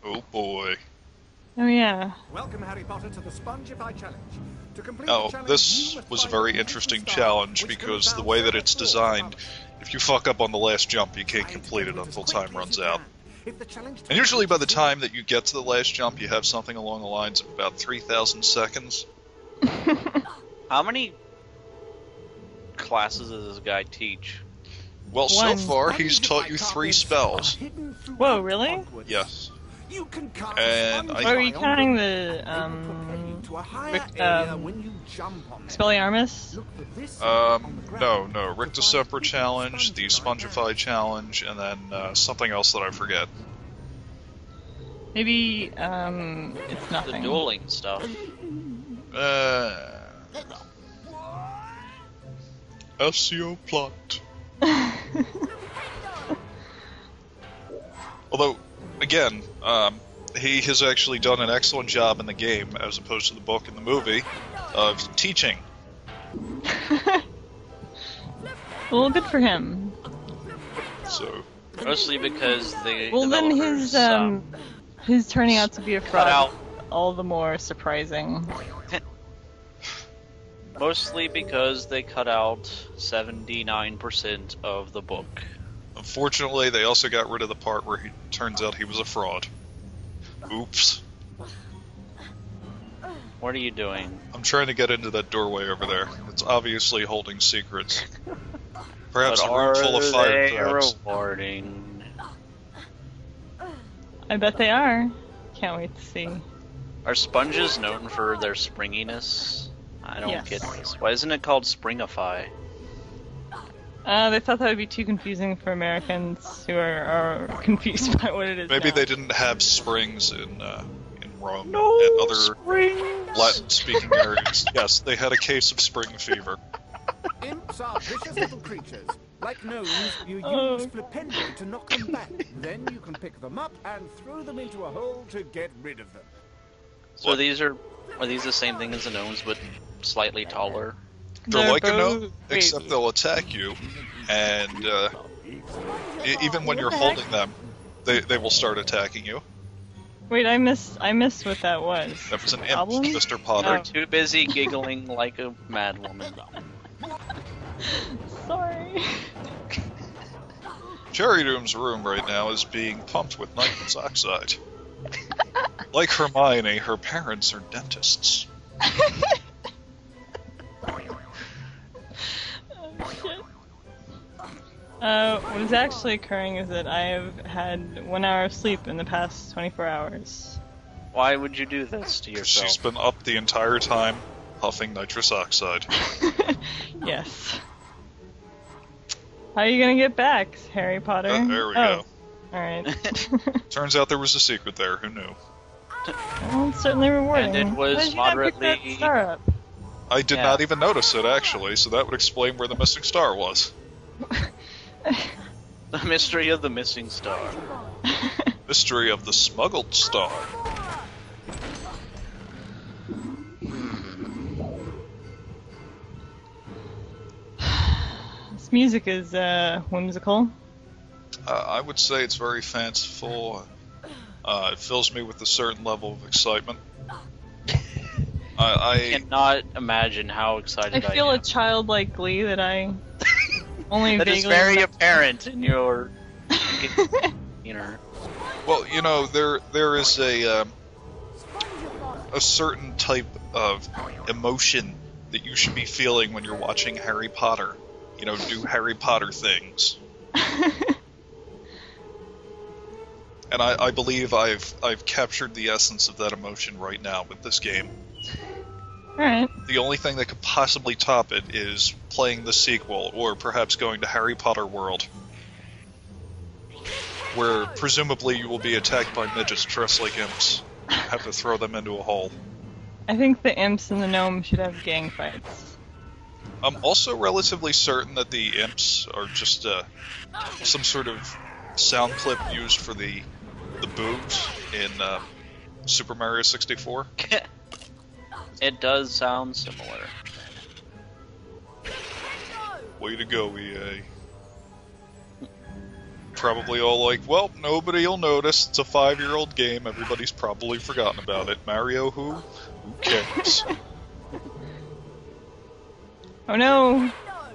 Oh boy. Oh yeah. Welcome, Harry Potter, to the Spongify Challenge. To complete Now, the challenge, this you must was a find very a interesting star, challenge which can because be the found way that further it's floors designed, above. if you fuck up on the last jump, you can't Try to complete get it to as until quickly time as runs you out. can. If the challenge And usually by the reaches time that you get to the last jump, you have something along the lines of about 3,000 seconds. How many classes does this guy teach? Well, so One. far, he's taught you 3 spells. Whoa, really? Yes. You can cast And a I- Or are you Spongify counting on the, them. They will propel you to a higher Rick, area when you jump on them. Expelliarmus? Look for this on the ground No, to Rick find December hidden challenge, the Spongify Spongify challenge, and then something else that I forget. Maybe, it's The nothing. dueling stuff. SEO plot. Although, again, he has actually done an excellent job in the game, as opposed to the book and the movie, of teaching. Well, good for him. So, Mostly because the Well, then developers, his turning out to be a cut fraud out. all the more surprising. Mostly because they cut out 79% of the book. unfortunately, they also got rid of the part where he turns out he was a fraud. Oops. What are you doing? I'm trying to get into that doorway over there. It's obviously holding secrets. Perhaps But a room full of fire they traps. rewarding? I bet they are. Can't wait to see. Are sponges known for their springiness? I don't Yes. get this. Why isn't it called Springify? They thought that would be too confusing for Americans who are confused by what it is. Maybe now. they didn't have springs in Rome No and other springs. Latin-speaking areas. Yes, they had a case of spring fever. Imps are vicious little creatures. Like gnomes, you Oh. use flipendo to knock them back. Then you can pick them up and throw them into a hole to get rid of them. So What? are these the same thing as the gnomes, but slightly taller? They're like a gnome, both- except wait, they'll attack you, and even when you're What the heck? holding them, they will start attacking you. Wait, I missed what that was. That was an imp, Problem? Mr. Potter. Oh. Too busy giggling like a mad woman. Sorry. Cherrydoom's room right now is being pumped with nitrous oxide. Like Hermione, her parents are dentists. What is actually occurring is that I have had 1 hour of sleep in the past 24 hours. Why would you do this to yourself? She's been up the entire time, huffing nitrous oxide. Yes. How are you gonna get back, Harry Potter? There we go. Alright. Turns out there was a secret there, who knew? Well, it's certainly rewarding. And it was Why did you not pick that moderately- star up? I did Yeah. not even notice it, actually, so that would explain where the missing star was. The mystery of the missing star. Mystery of the smuggled star. This music is whimsical. I would say it's very fanciful. It fills me with a certain level of excitement. I cannot imagine how I excited I feel am. a childlike glee that I only That is vaguely very remember. apparent in your, you know. Well, you know, there is a certain type of emotion that you should be feeling when you're watching Harry Potter. You know, do Harry Potter things. And I believe I've captured the essence of that emotion right now with this game. Alright. The only thing that could possibly top it is playing the sequel, or perhaps going to Harry Potter World, where presumably you will be attacked by midgets dressed like imps. Have to throw them into a hole. I think the imps and the gnomes should have gang fights. I'm also relatively certain that the imps are just some sort of sound clip used for the boobs in Super Mario 64. It does sound similar. Way to go, EA. probably all like, well, nobody will notice. It's a 5-year-old game. Everybody's probably forgotten about it. Mario who? Who cares? Oh no!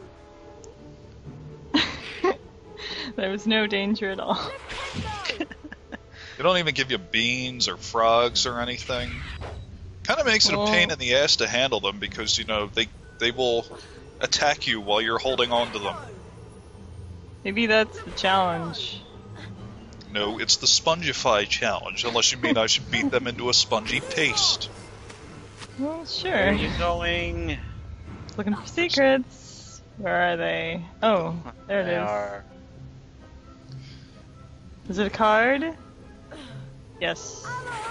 There was no danger at all. They don't even give you beans or frogs or anything. Kind of makes it a pain in the ass to handle them because, you know, they will attack you while you're holding on to them. Maybe that's the challenge. No, it's the Spongify challenge, unless you mean I should beat them into a spongy paste. Well, sure. Where are you going? Looking for secrets. Where are they? Oh, there it is. Are. Is it a card? Yes.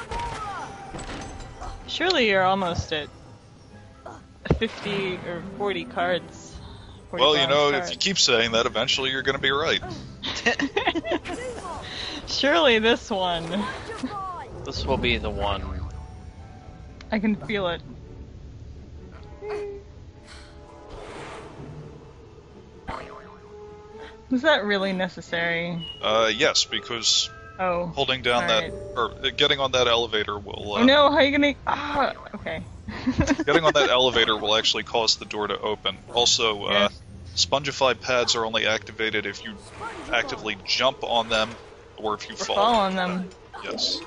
Surely you're almost at 50 or 40 cards. 40 Well, you know, cards. if you keep saying that, eventually you're going to be right. Surely this one. This will be the one. I can feel it. Was that really necessary? Yes, because Oh. holding down alright. getting on that elevator will, Oh no, how are you gonna... Ah, okay. getting on that elevator will actually cause the door to open. Also, Yes. Spongify pads are only activated if you actively jump on them or if you Or fall. fall on them. Yes.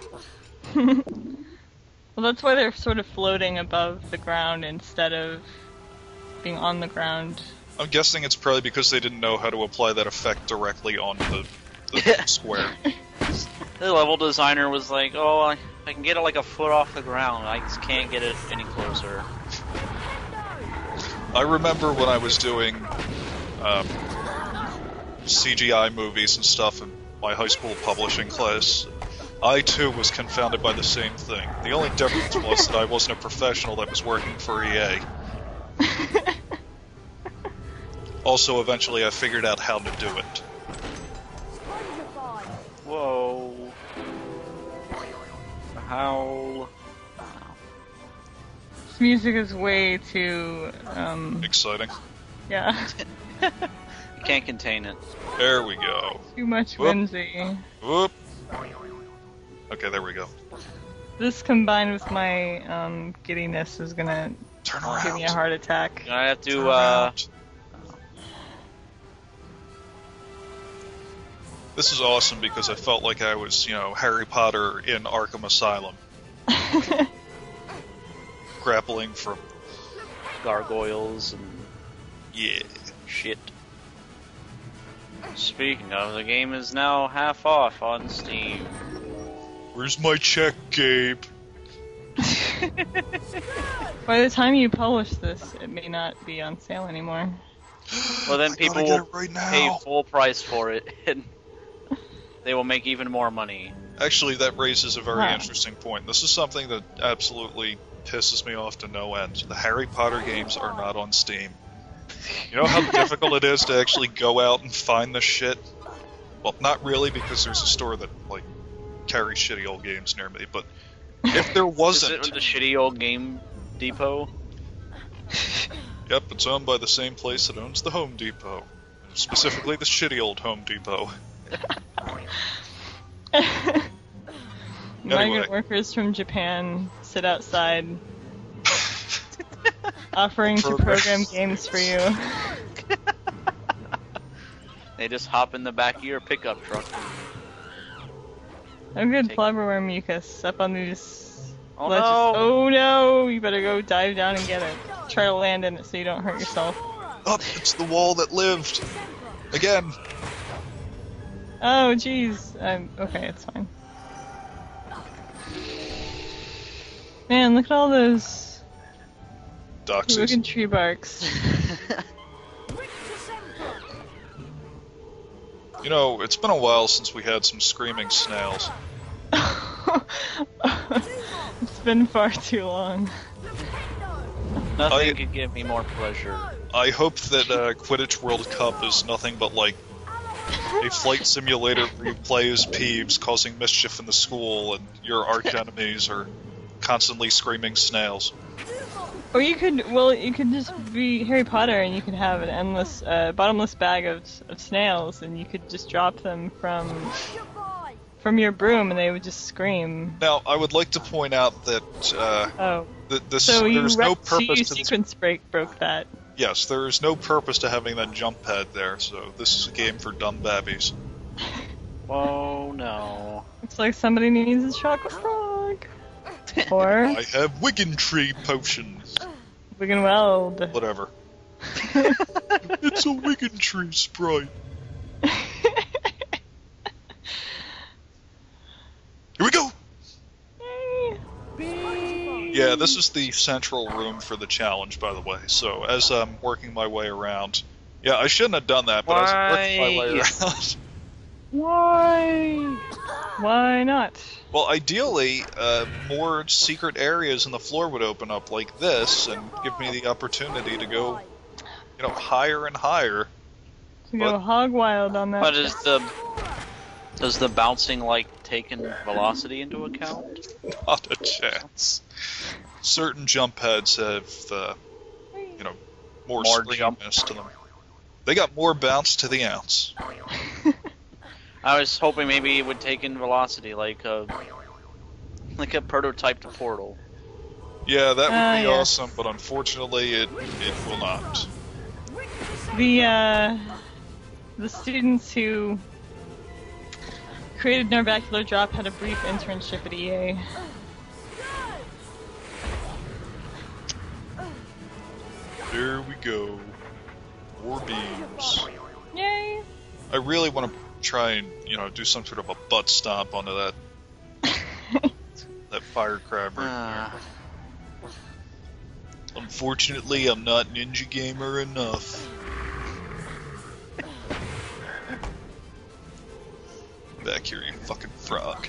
Well, that's why they're sort of floating above the ground instead of being on the ground. I'm guessing it's probably because they didn't know how to apply that effect directly on the square. The level designer was like, oh, I can get it like a foot off the ground. I just can't get it any closer. I remember when I was doing CGI movies and stuff in my high school publishing class, I too was confounded by the same thing. The only difference was that I wasn't a professional that was working for EA. Also, eventually I figured out how to do it. Whoa. How? This music is way too, Exciting. yeah, You can't contain it. There we go. too much Whoop. whimsy. Whoop. Okay, there we go. This combined with my, giddiness is gonna Turn give me a around. heart attack. I have Turn to, around. This is awesome because I felt like I was, you know, Harry Potter in Arkham Asylum. Grappling from... gargoyles and Yeah. shit. Speaking of, the game is now half off on Steam. Where's my check, Gabe? By the time you publish this, it may not be on sale anymore. Well, then I people gotta get will it right now. pay full price for it, and they will make even more money. Actually, that raises a very Huh. interesting point. This is something that absolutely pisses me off to no end. The Harry Potter games are not on Steam. You know how difficult it is to actually go out and find this shit? Well, not really, because there's a store that, like, carries shitty old games near me, but if there Is wasn't... it the shitty old Game Depot? Yep, it's owned by the same place that owns the Home Depot. Specifically the shitty old Home Depot. Migrant Anyway. workers from Japan sit outside, offering to Program. program games for you. They just hop in the back of your pickup truck. Oh good, Take- flabberworm mucus up on these Oh ledges. no! Oh no, you better go dive down and get it. Try to land in it so you don't hurt yourself. Oh, it's the wall that lived! Again! Oh jeez. Okay, it's fine. Man, look at all those Doxies. looking tree barks. You know, it's been a while since we had some screaming snails. It's been far too long. Nothing I- could give me more pleasure. I hope that Quidditch World Cup is nothing but like a flight simulator where you play as Peeves causing mischief in the school and your arch enemies are constantly screaming snails. Or you could just be Harry Potter and you could have an endless, bottomless bag of snails, and you could just drop them from your broom, and they would just scream. Now, I would like to point out that So there's no purpose to sequence break broke that. Yes, there is no purpose to having that jump pad there, so this is a game for dumb babbies. Oh no. It's like somebody needs a chocolate frog. Or I have Wigan Tree potions. Wigan Weld. Whatever. It's a Wigan Tree sprite. Here we go! Yay. Yeah, this is the central room for the challenge, by the way. So, as I'm working my way around... Yeah, I shouldn't have done that, but as I'm working my way around... Why? Why not? Well, ideally, more secret areas in the floor would open up like this, and give me the opportunity to go, higher and higher. To go hog wild on that. But does the bouncing take in velocity into account? Not a chance. Certain jump pads have, more springiness to them. They got more bounce to the ounce. I was hoping maybe it would take in velocity like a prototype to Portal. Yeah, that would be awesome, but unfortunately it will not. The students who created Narvacular Drop had a brief internship at EA. There we go. More beams. Yay! I really want to try and, do some sort of a butt stomp onto that that fire crab right there. Unfortunately, I'm not Ninja Gamer enough. Back here, you fucking frog.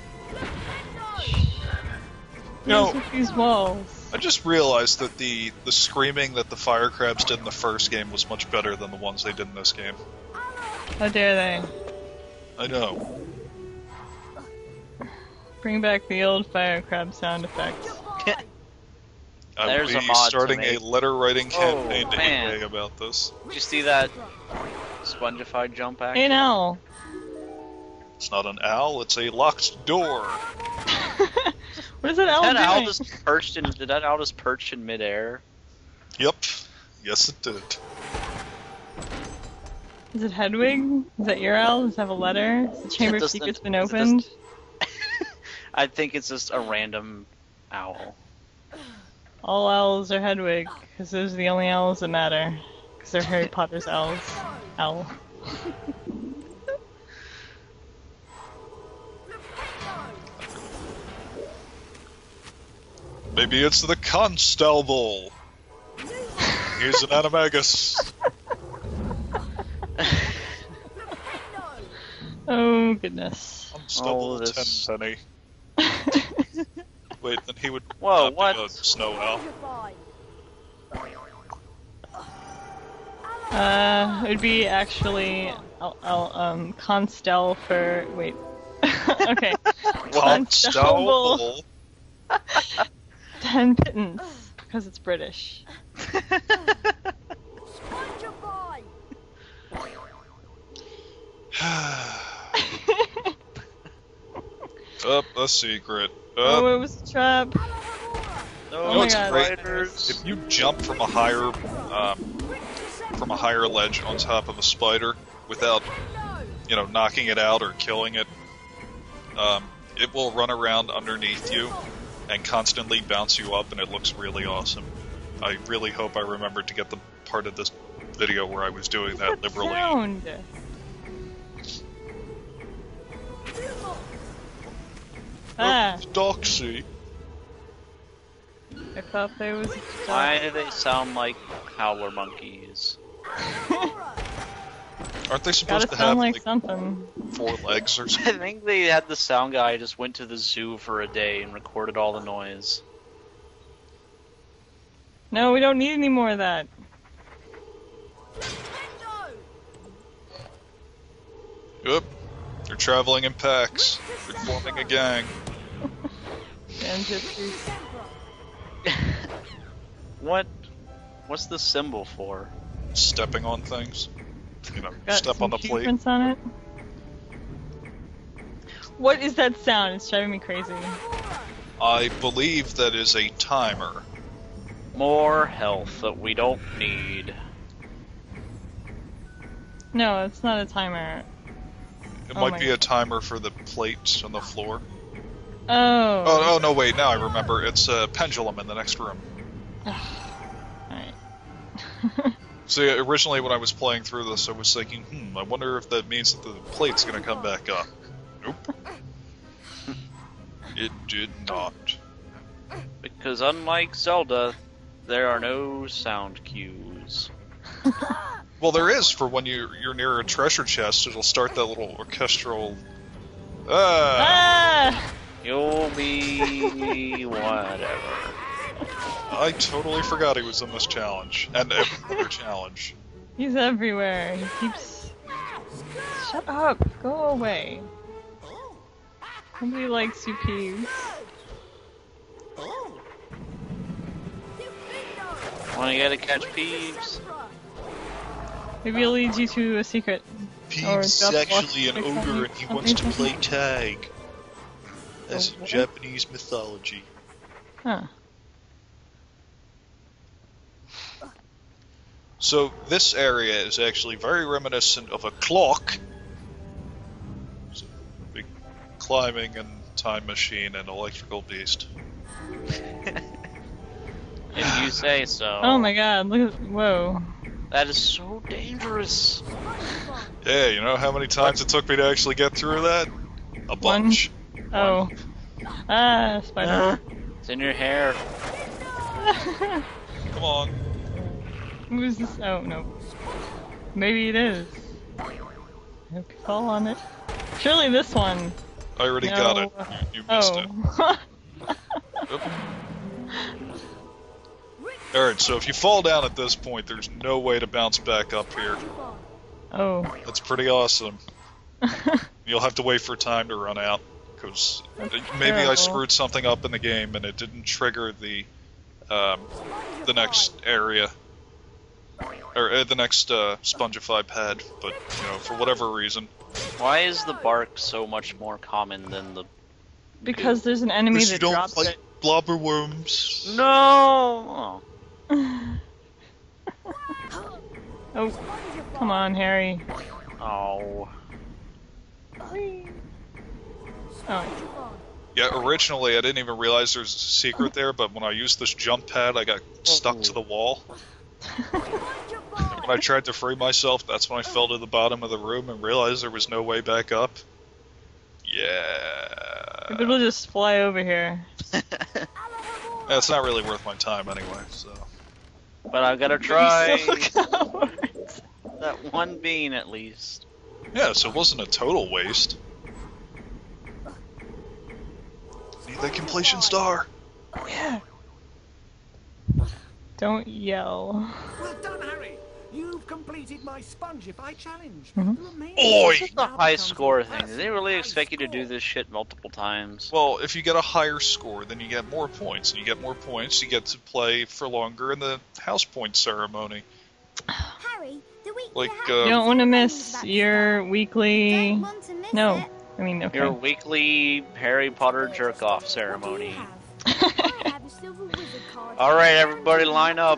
With these walls. I just realized that the screaming that the fire crabs did in the first game was much better than the ones they did in this game. How dare they? I know. Bring back the old fire crab sound effects. I will be starting a letter writing campaign to EA about this. Did you see that spongified jump action? Hey, an owl. It's not an owl, it's a locked door. What is that owl doing? Did that owl just perch in midair? Yep. Yes, it did. Is it Hedwig? Is that your owl? Does it have a letter? Has the Chamber of Secrets been opened? I think it's just a random owl. All owls are Hedwig, because those are the only owls that matter. Because they're Harry Potter's owls. Owl. Maybe it's the Constable. Here's an animagus. Oh, goodness. Constable Tenpenny. Wait, then he would Whoa, not what? be a snow owl. It would be actually Constel for wait. Okay. Constable. 10 pittance because it's British. Up a secret. Oh, it was a trap. Oh my God. Great? Spiders. If you jump from a higher ledge on top of a spider without, knocking it out or killing it, it will run around underneath you and constantly bounce you up, and it looks really awesome. I really hope I remembered to get the part of this video where I was doing that liberally. Sound? Ah. Doxy. I thought there was a Why do they sound like howler monkeys? Aren't they supposed to sound have like something. 4 legs or something? I think they had the sound guy just went to the zoo for a day and recorded all the noise. No, we don't need any more of that. Yep. They're traveling in packs. They're forming a gang. Damn gypsies. What's the symbol for? Stepping on things. You know, Got step some on the cue plate. prints on it. What is that sound? It's driving me crazy. I believe that is a timer. More health that we don't need. No, it's not a timer. It Oh might my be a timer for the plates on the floor. Oh. Oh, no, wait, now I remember. It's a pendulum in the next room. Alright. See, originally when I was playing through this, I was thinking, I wonder if that means that the plate's gonna come back up. Nope. It did not. Because unlike Zelda, there are no sound cues. Well, there is for when you're near a treasure chest. It'll start that little orchestral. Ah! You'll be whatever. I totally forgot he was in this challenge and every other challenge. He's everywhere. He keeps. Shut up! Go away. Nobody likes you, Peeves. Well, you gotta catch Peeves. Maybe it'll lead you to a secret. Peeves Or is drop actually an lock or ogre and he wants to something. play tag. That's Oh, what? Japanese mythology. Huh. So this area is actually very reminiscent of a clock. It's a big climbing and time machine and electrical beast. If you say so. Oh my god, look at. Whoa. That is so dangerous. Yeah, you know how many times it took me to actually get through that? A bunch. Oh. Ah, spider. It's in your hair. Come on. Who's this? Oh, no. Maybe it is. I hope you fall on it. Surely this one. I already No. got it. You missed it. Oh. Oop. Alright, so if you fall down at this point, there's no way to bounce back up here. Oh. That's pretty awesome. You'll have to wait for time to run out, because maybe I terrible. screwed something up in the game and it didn't trigger the next area. Or the next Spongify pad, but, you know, for whatever reason. Why is the bark so much more common than the... Because there's an enemy Because you that don't drops like it. blobber worms. No! Oh, come on, Harry. Oh. Oh. Yeah, originally I didn't even realize there's a secret there, but when I used this jump pad, I got stuck to the wall. When I tried to free myself, that's when I fell to the bottom of the room and realized there was no way back up. Yeah. Maybe we'll just fly over here. Yeah, it's not really worth my time anyway, so. But I gotta try So cowards. that one bean at least. Yeah, so it wasn't a total waste. Need that completion star. Oh, yeah. Don't yell. Well done, Harry. You've completed my Spongify challenge. Mhm. You remain- Oi! It's just a high score thing. Do they really expect you to do this shit multiple times? Well, if you get a higher score, then you get more points. And you get more points, you get to play for longer in the house point ceremony. Harry, the week Like, you You don't want to miss your weekly. Don't want to miss No. it. I mean, okay. Your weekly Harry Potter jerk-off ceremony. What do you have? I have a silver wizard card. Alright, everybody line up.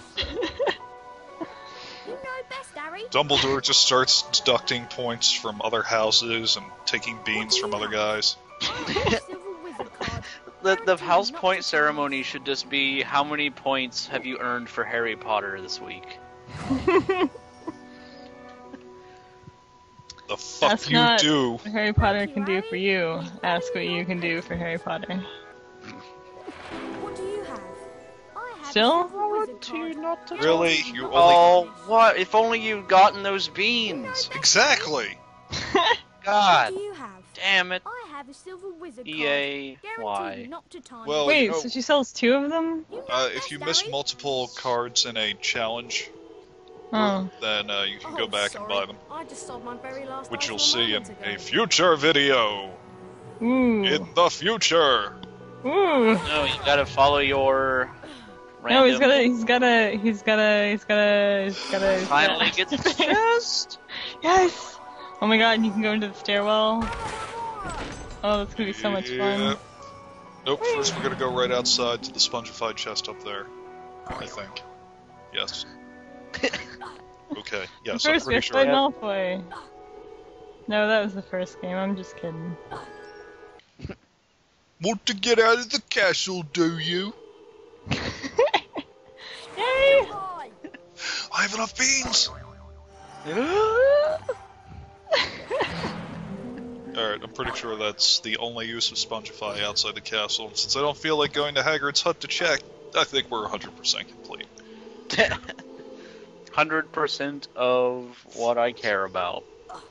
You know best, Harry. Dumbledore just starts deducting points from other houses and taking beans from other guys. I have a silver wizard card. The house point ceremony should just be how many points have you earned for Harry Potter this week? The fuck That's you not do? what Harry Potter can do for you. Ask what you can do for Harry Potter. What do you have? I have Still? a silver wizard card. Really? You only... Oh, what? If only you'd gotten those beans. Exactly! What God do you have? damn it. I have a silver wizard card. EA, Guaranteed why? not to time. Well, Wait, you know, so she sells 2 of them? You know if best, you miss Harry. multiple cards in a challenge, Oh. then you can go Oh, back and sorry. buy them. I just sold my very last Which you'll item see in moments a ago. future video. Ooh. In the future. Ooh. No, you gotta follow your No, he's random. gotta. Finally gets his chest. Yes! Oh my god, you can go into the stairwell. Oh, that's gonna be so much fun. Nope, first we're gonna go right outside to the spongified chest up there. I think. Yes. Okay, yes, I'm First, we pretty have to sure. fight Malfoy. No, that was the first game. I'm just kidding. Want to get out of the castle, do you? Yay! I have enough beans! Alright, I'm pretty sure that's the only use of Spongify outside the castle, and since I don't feel like going to Hagrid's hut to check, I think we're 100% complete. 100% of what I care about.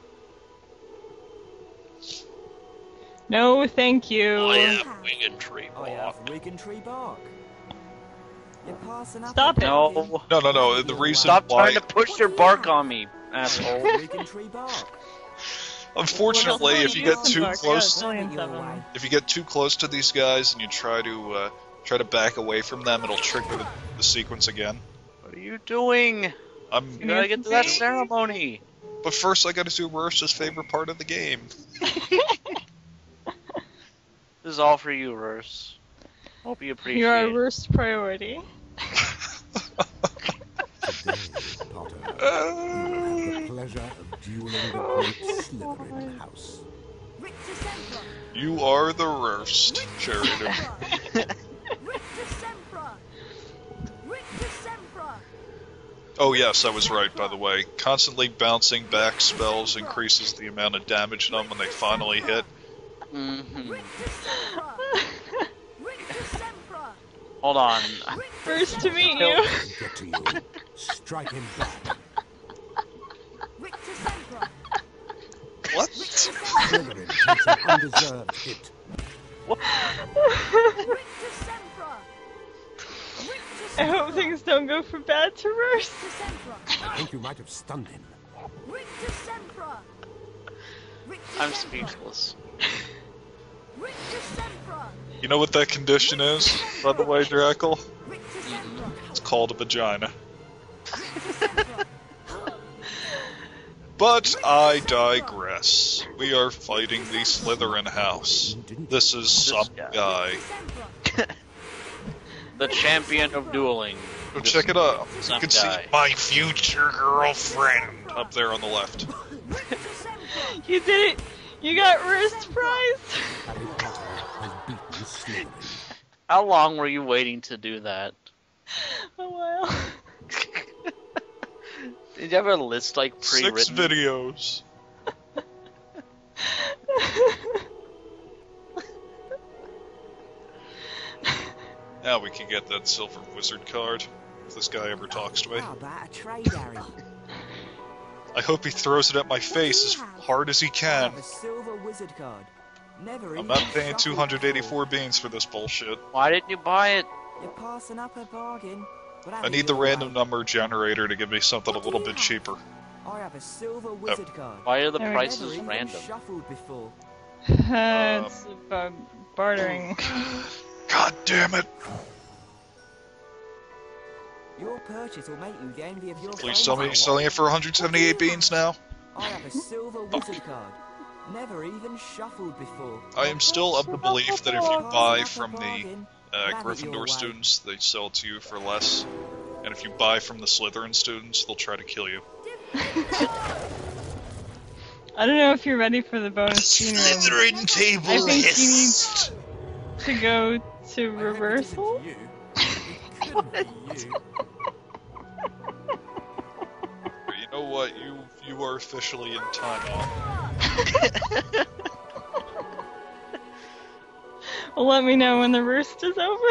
No, thank you. I have winged tree I have bark. Wiggentree bark. You're passing up Stop a it. bargain. No, the reason Stop why... trying to push your bark on me, asshole. Wiggentree bark. Unfortunately, if you get too close... Millions of them. If you get too close to these guys and you try to back away from them, it'll trigger the sequence again. What are you doing? You I'm... gotta get to that ceremony. But first I gotta do Rose's favorite part of the game. This is all for you, Rurs. Hope you appreciate You're our it. worst priority. Today, Potter, you have the pleasure of dueling the great Slytherin house. You are the worst, Cherrydoom. Oh yes, I was right, by the way. Constantly bouncing back spells increases the amount of damage on them when they finally hit. Mm-hmm. Hold on. First to meet you. Get to you. Strike him back. What? Slytherin takes an undeserved hit. I hope things don't go for bad to Rurs. I think you might have stunned him. I'm speechless. You know what that condition is, by the way, Dakkel? It's called a vagina. But I digress. We are fighting the Slytherin house. This is some guy. The champion of dueling. Go check it out. You Some can guy. see my future girlfriend up there on the left. You did it. You got wrist prize. Harry Potter has beaten Slytherin. How long were you waiting to do that? A while. Did you have a list like 6 pre-written? videos. Now we can get that silver wizard card, if this guy ever talks to me. How about a trade, Harry? I hope he throws it at my face as hard as he I can. have a silver wizard card. Never I'm even not paying shuffled 284 before. beans for this bullshit. Why didn't you buy it? You're passing up a bargain. But have I it need the your random way. number generator to give me something a little bit cheaper. I have a silver wizard card. Why are the There we go. prices Never even random? shuffled before. It's bartering. God damn it! Your purchase will make you the envy of your Please tell me you're friends. selling it for 178 beans now? I have a silver wizard card. Never even shuffled before. I am still of the belief that if you buy from the Bargain, but have it your Gryffindor way. students, they sell it to you for less. And if you buy from the Slytherin students, they'll try to kill you. I don't know if you're ready for the bonus scene room. table I think you need to go to I hope it reversal. isn't you. It couldn't be you. You know what? You are officially in timeout. Well, let me know when the roost is over.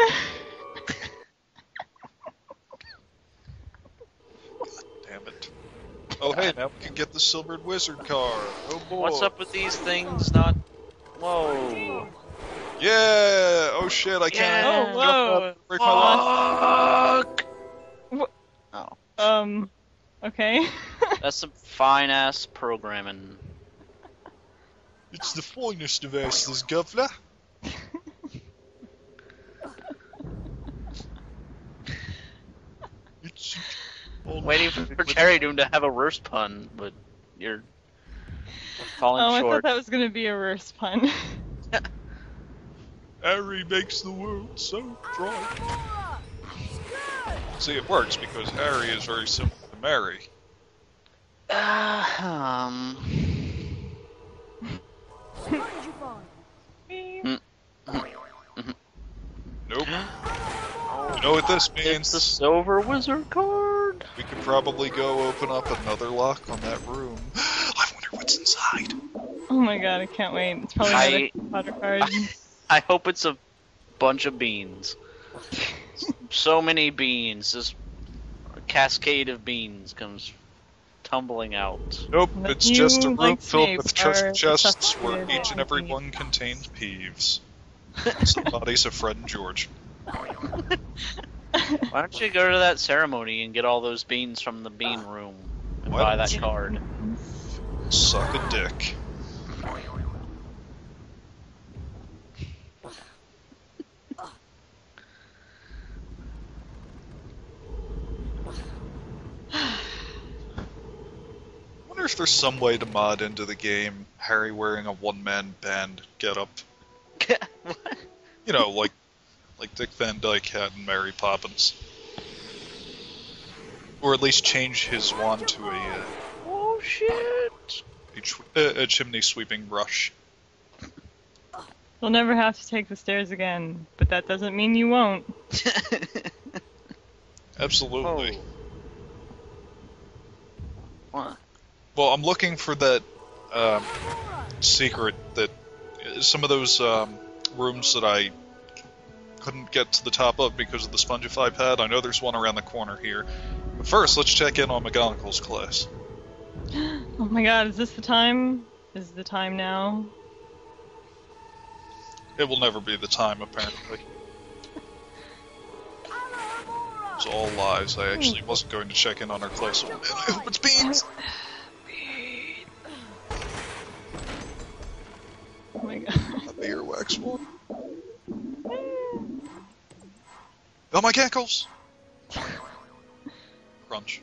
Damn it. Oh hey, now we can get the silvered wizard card. Oh boy. What's up with these things not... Whoa. Yeah! Oh shit, I can't Oh, jump whoa. up, break my leg. Fuck! Wh- Oh. Okay. That's some fine-ass programming. It's the finest of asses, governor. waiting for Cherrydoom to have a worse pun, but you're falling Oh, I short. thought that was gonna be a worse pun. Harry makes the world so bright. See, it works because Harry is very similar to Mary. What did you find? Nope. You know what this It's means? the silver wizard card. We could probably go open up another lock on that room. I wonder what's inside. Oh my god, I can't wait. It's probably another Potter card. I hope it's a bunch of beans. So many beans. This cascade of beans comes tumbling out. Nope, But it's just a you, room like filled with Snape, treasure are chests where suffocated each and by every beans. one contains peeves. Somebody's a Fred and George. Why don't you go to that ceremony and get all those beans from the bean room and Why buy don't that card? Suck a dick. I wonder if there's some way to mod into the game Harry wearing a one-man band getup. You know, like Dick Van Dyke had in Mary Poppins. Or at least change his wand to Oh shit! a chimney sweeping brush. You'll never have to take the stairs again, but that doesn't mean you won't. Absolutely. What? Well, I'm looking for that secret that some of those rooms that I couldn't get to the top of because of the Spongify pad. I know there's one around the corner here. But first, let's check in on McGonagall's class. Oh my god, is this the time? Is the time now? It will never be the time, apparently. It's all lies. I actually wasn't going to check in on her class. I hope it's beans! Oh my god. Not the earwax one. Oh, my cackles! Crunch.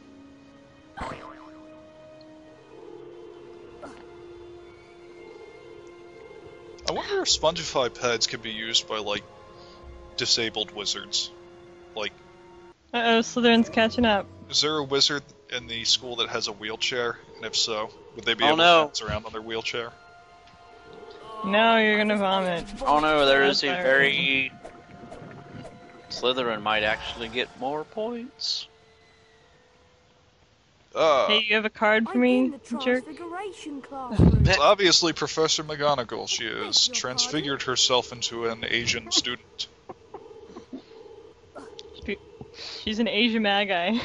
I wonder if Spongify pads can be used by, like, disabled wizards. Like, Uh-oh, Slytherin's catching up. is there a wizard in the school that has a wheelchair? And if so, would they be Oh, able no. to dance around on their wheelchair? No, you're gonna vomit. Oh no, there is a That's very... Slytherin might actually get more points. Hey, you have a card for I'm me, in the jerk? Transfiguration classroom. It's obviously Professor McGonagall. She has transfigured herself into an Asian student. She's an Asia Magi.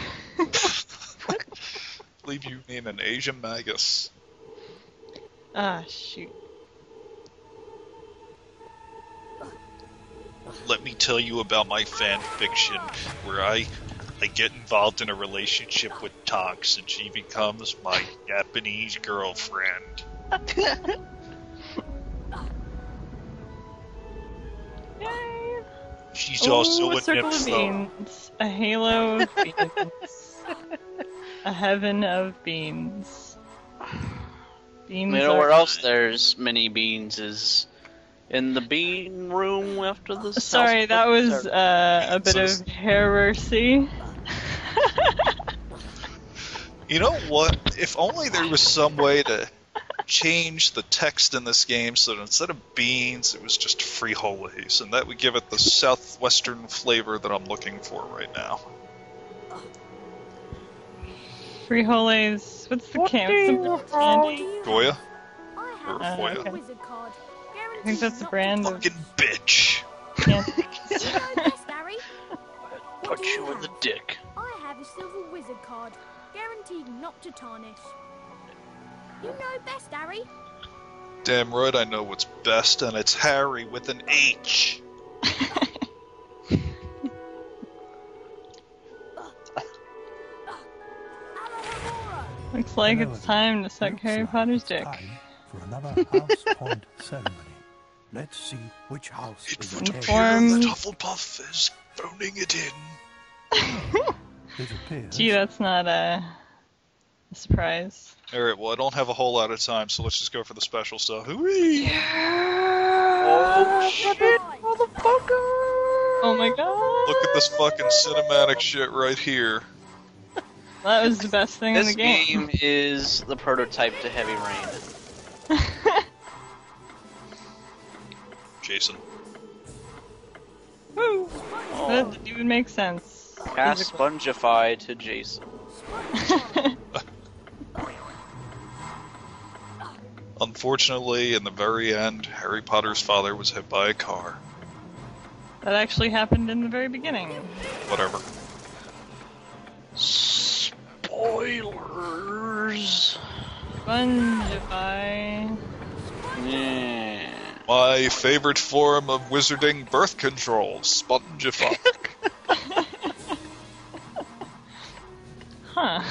Believe you mean an Asian magus. Ah, shoot. Let me tell you about my fan fiction, where I get involved in a relationship with Tonks, and she becomes my Japanese girlfriend. Yay! She's also Ooh, a a circle of nympho. beans. A halo of beans. A heaven of beans. Beans You know are where else there's many beans is in the bean room after the Sorry, that was a bit of heresy. You know what? If only there was some way to change the text in this game so that instead of beans, it was just frijoles, and that would give it the southwestern flavor that I'm looking for right now. Frijoles. What's the candy? Goya? I have Or a Goya? okay. wizard card. I think that's the brand of Fucking bitch! candy. You know best, Harry. What Put do you in have? the dick. I have a silver wizard card, guaranteed not to tarnish. You know best, Harry. Damn right I know what's best, and it's Harry with an H. Looks like it's time to suck Harry Potter's dick. Time for another house point ceremony. Let's see which house It is would ahead. appear Inform- that Hufflepuff is phoning it in. It appears. Gee, that's not a surprise. Alright, well, I don't have a whole lot of time, so let's just go for the special stuff. Whee! Oh shit, motherfucker! Oh my god! Look at this fucking cinematic shit right here. That was the best thing in This the game. game is the prototype to Heavy Rain. Jason. Woo! That didn't even make sense. Cast Physically. Spongify to Jason. Unfortunately, in the very end, Harry Potter's father was hit by a car. That actually happened in the very beginning. Whatever. Spoilers. Spongify. Yeah. My favorite form of wizarding birth control, Spongify. Huh.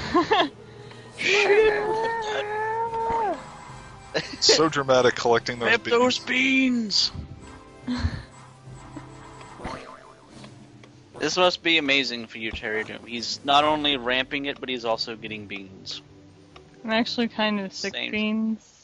It's so dramatic collecting those Rip beans. those beans! This must be amazing for you, Cherrydoom. He's not only ramping it, but he's also getting beans. I'm actually kind of sick Same. of beans.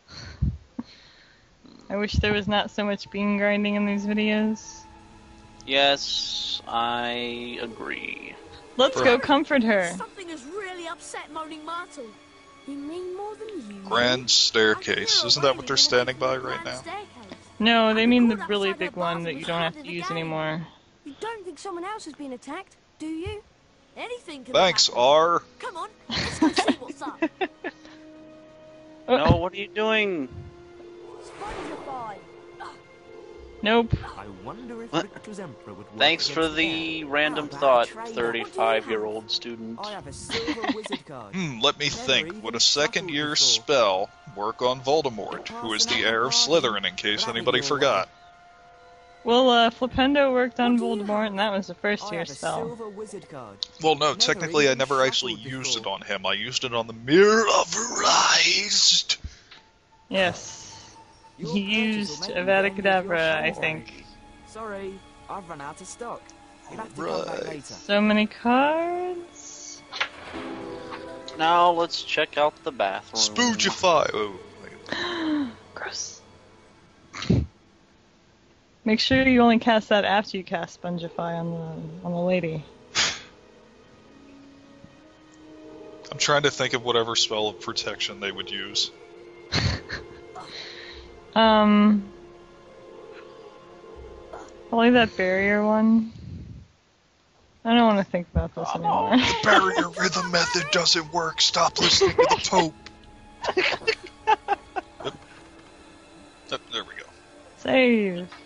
I wish there was not so much bean grinding in these videos. Yes, I agree. Let's go comfort her. Something has really upset Moaning Myrtle. You mean more than you? Grand staircase. Isn't that what they're standing by right now? No, they mean the really big one that you don't have to use anymore. You don't think someone else has been attacked, do you? Anything can Thanks, happen. R. Come on, let's go see what's up. No, what are you doing? Spongify. Nope. I wonder if What? Victor's Emperor would work Thanks for against the them. random How thought, about a trade? 35-year-old student. I have a silver wizard card. Let me think. Would a second-year spell work on Voldemort, who is the heir of Slytherin, in case anybody forgot? Well, Flipendo worked on Voldemort, and that was the I first-year have a spell. silver wizard card. Well, no, technically I never actually used it on him. I used it on the Mirror of Rise. Yes. Your He purchase used will make Avada you end of your Kedavra, I show. think. Sorry, I've run out of stock. You'll have to come back Right. later. So many cards. Now let's check out the bathroom. Spoogify. Oh, Gross. Make sure you only cast that after you cast Spongify on the lady. I'm trying to think of whatever spell of protection they would use. Probably that barrier one. I don't want to think about this anymore. The barrier rhythm method doesn't work. Stop listening to the Pope. Yep. There we go. Save.